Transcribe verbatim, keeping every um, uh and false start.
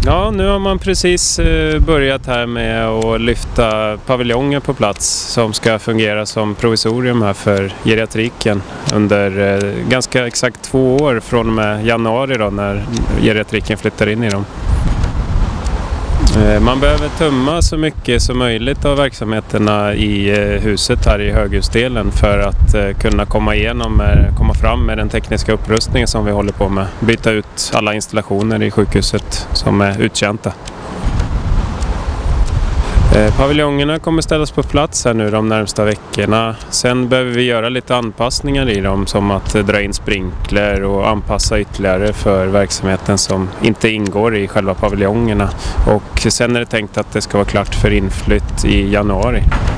Ja, nu har man precis börjat här med att lyfta paviljonger på plats som ska fungera som provisorium här för geriatriken under ganska exakt två år från och med januari då, när geriatriken flyttar in i dem. Man behöver tumma så mycket som möjligt av verksamheterna i huset här i höghusdelen för att kunna komma igenom, komma fram med den tekniska upprustningen som vi håller på med. Byta ut alla installationer i sjukhuset som är uttjänta. Paviljongerna kommer ställas på plats här nu de närmsta veckorna. Sen behöver vi göra lite anpassningar i dem, som att dra in sprinkler och anpassa ytterligare för verksamheten som inte ingår i själva paviljongerna. Och sen är det tänkt att det ska vara klart för inflytt i januari.